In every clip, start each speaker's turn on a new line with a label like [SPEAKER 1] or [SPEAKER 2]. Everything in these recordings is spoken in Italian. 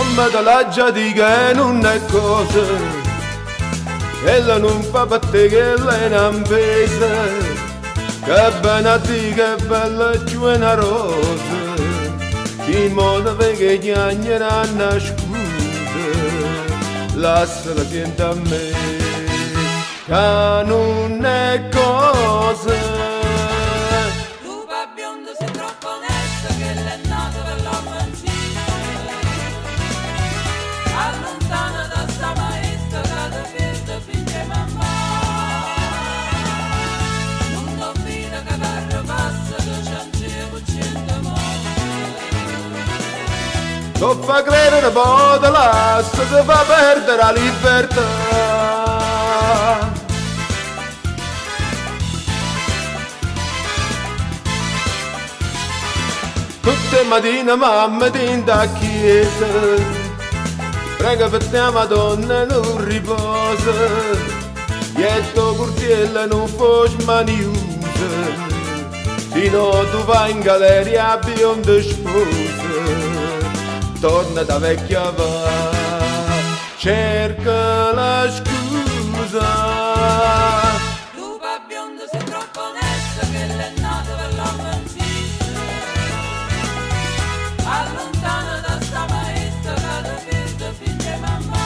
[SPEAKER 1] non me la già di che non è cosa, ella non fa per te che lei non pesa, che bene a te che bella giù è una rosa, chi modo che chiagnerà una scusa, lasciala sente a me, che non è cosa. Non fa credere poi te lascia, ti fa perdere la libertà. Tutte le mattine mamma ti in chiesa, prega per te Madonna non riposa, e tuo curtiello non fosse maniusa, fino a tu vai in galleria a bionda sposa. Torna da vecchia va, cerca la scusa.
[SPEAKER 2] Tu pa' biondo sei troppo onesto che l'è nato per l'uomo insiste. Allontana da sta maestra che ti vedo figlia mamma.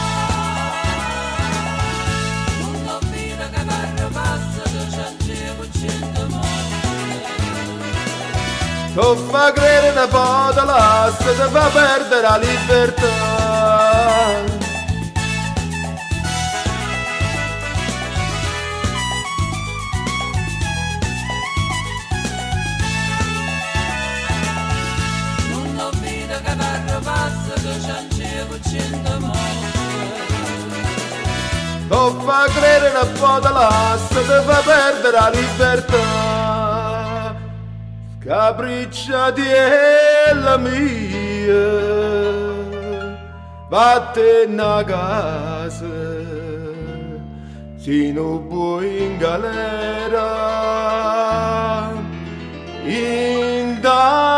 [SPEAKER 2] Non l'ho vita che parlo passa, tu c'angevo 100 morti.
[SPEAKER 1] Tu fa credere una po' te lascia, ti fa perdere la libertà.
[SPEAKER 2] Non ho vita che parlo passa, che c'angevo 100 morti.
[SPEAKER 1] Tu fa credere una po' te lascia, ti fa perdere la libertà. Capricciati è la mia, vattene a casa, se non puoi in galera, in